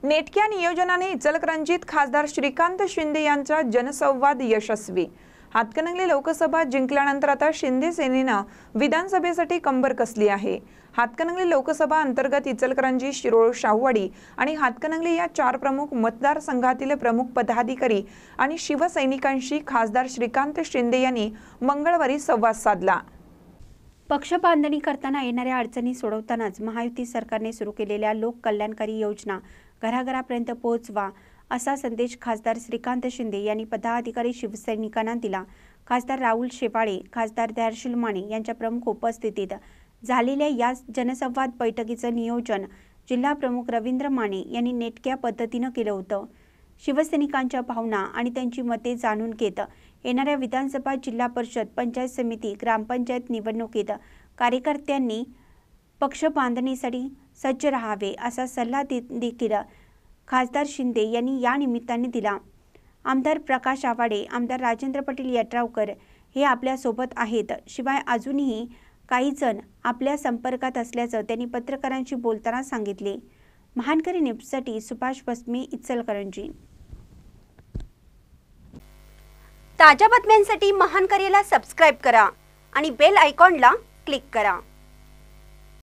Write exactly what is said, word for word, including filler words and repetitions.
नेटक्या नियोजनाने इचलकरंजीत खासदार श्रीकांत शिंदे यांचा जनसंवाद यशस्वी। हातकणंगले लोकसभा जिंकल्यानंतर आता शिंदे सेनेनं विधानसभेसाठी कंबर कसली आहे। हातकणंगले लोकसभा अंतर्गत इचलकरंजी, शिरोळ, शाहूवाडी आणि हातकणंगले या चार प्रमुख मतदारसंघातील प्रमुख पदाधिकारी आणि शिवसैनिकांशी खासदार श्रीकांत शिंदे यांनी मंगळवारी संवाद साधला। पक्ष बांधणी करताना येणाऱ्या अडचणी सोडवतानाच महायुती सरकारने सुरू केलेल्या लोक कल्याणकारी योजना घराघरापर्यंत पोहोचवा असा संदेश खासदार श्रीकांत शिंदे यांनी पदाधिकारी शिवसैनिकांना दिला। खासदार राहुल शेवाळे, खासदार दयाशील माने यांच्या प्रमुख उपस्थितीत झालेल्या या जनसंवाद बैठकीचं नियोजन जिल्हा प्रमुख रवींद्र माने यांनी नेटक्या पद्धतीनं केलं होतं। शिवसैनिकांच्या भावना आणि त्यांची मते जाणून घेत येणाऱ्या विधानसभा, जिल्हा परिषद, पंचायत समिती, ग्रामपंचायत निवडणुकीत कार्यकर्त्यांनी पक्ष बांधणीसाठी सज्ज राहावे असा सल्ला देखील खासदार शिंदे यांनी या निमित्ताने दिला। आमदार प्रकाश आवाडे, आमदार राजेंद्र पाटील यड्रावकर हे आपल्या सोबत आहेत। शिवाय अजूनही काही जण आपल्या संपर्कात असल्याचं त्यांनी पत्रकारांशी बोलताना सांगितले। महानकरी न्यूजसाठी सुभाष बसमे, इचलकरंजी। ताज्या बातम्यांसाठी महानकरीला सबस्क्राइब करा आणि बेल आयकॉनला क्लिक करा।